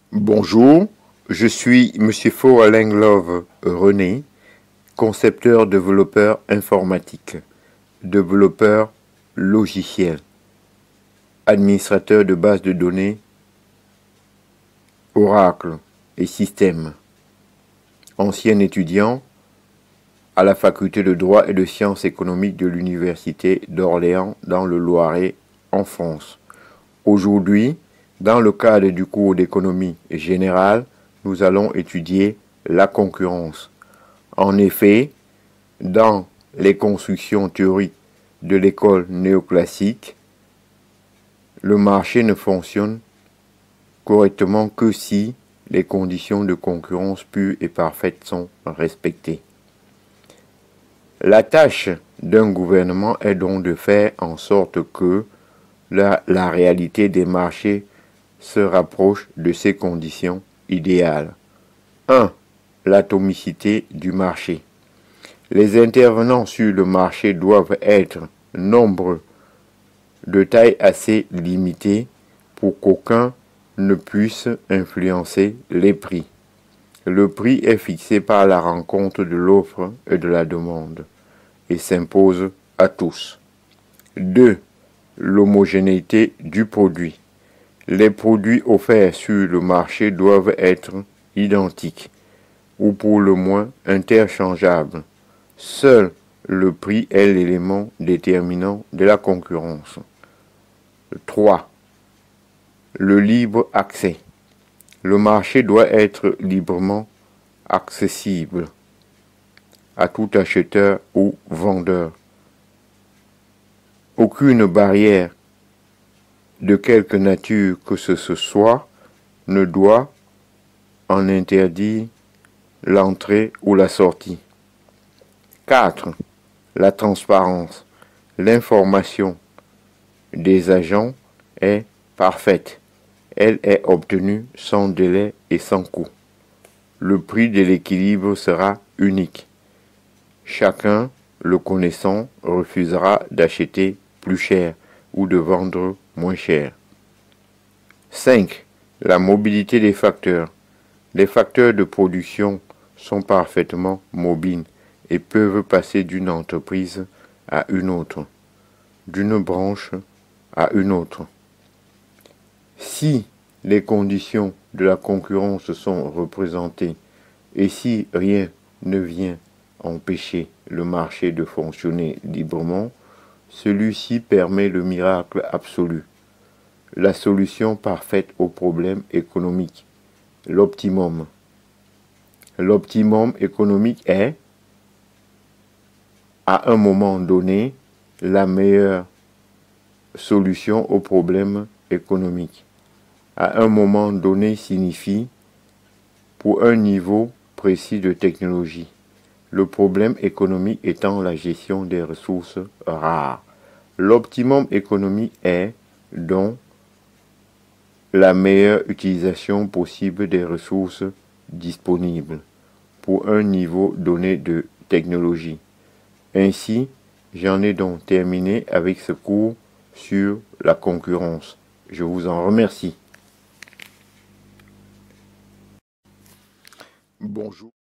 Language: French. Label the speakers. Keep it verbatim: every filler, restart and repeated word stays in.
Speaker 1: Bonjour, je suis Monsieur Faux-Alain-Love René, concepteur développeur informatique, développeur logiciel, administrateur de bases de données, Oracle et systèmes, ancien étudiant à la faculté de droit et de sciences économiques de l'université d'Orléans dans le Loiret en France. Aujourd'hui, dans le cadre du cours d'économie générale, nous allons étudier la concurrence. En effet, dans les constructions théoriques de l'école néoclassique, le marché ne fonctionne correctement que si les conditions de concurrence pure et parfaite sont respectées. La tâche d'un gouvernement est donc de faire en sorte que la, la réalité des marchés se rapproche de ces conditions idéales. un. L'atomicité du marché. Les intervenants sur le marché doivent être nombreux, de taille assez limitée pour qu'aucun ne puisse influencer les prix. Le prix est fixé par la rencontre de l'offre et de la demande et s'impose à tous. deux. L'homogénéité du produit. Les produits offerts sur le marché doivent être identiques ou pour le moins interchangeables. Seul le prix est l'élément déterminant de la concurrence. trois. Le libre accès. Le marché doit être librement accessible à tout acheteur ou vendeur. Aucune barrière de quelque nature que ce soit ne doit en interdire l'entrée ou la sortie. quatre. La transparence. L'information des agents est parfaite. Elle est obtenue sans délai et sans coût. Le prix de l'équilibre sera unique. Chacun, le connaissant, refusera d'acheter plus cher ou de vendre moins cher. cinq. La mobilité des facteurs. Les facteurs de production sont parfaitement mobiles et peuvent passer d'une entreprise à une autre, d'une branche à une autre. Si les conditions de la concurrence sont représentées et si rien ne vient empêcher le marché de fonctionner librement, celui-ci permet le miracle absolu, la solution parfaite au problème économique, l'optimum. L'optimum économique est, à un moment donné, la meilleure solution au problème économique. À un moment donné signifie pour un niveau précis de technologie. Le problème économique étant la gestion des ressources rares. L'optimum économique est, donc, la meilleure utilisation possible des ressources disponibles pour un niveau donné de technologie. Ainsi, j'en ai donc terminé avec ce cours sur la concurrence. Je vous en remercie. Bonjour.